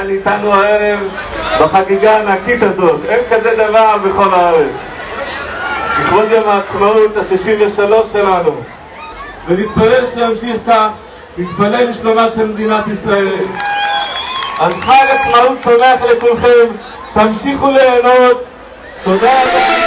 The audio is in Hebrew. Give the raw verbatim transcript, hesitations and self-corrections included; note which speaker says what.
Speaker 1: כאן איתנו הערב בחגיגה הענקית הזאת. אין כזה דבר בכל הארץ. לכבוד יום העצמאות ה-שישים ושלוש שלנו. ונתפלל שימשיך כך, נתפלל לשלומה של מדינת ישראל. אז חג עצמאות שמח לכולכם, תמשיכו ליהנות. תודה רבה.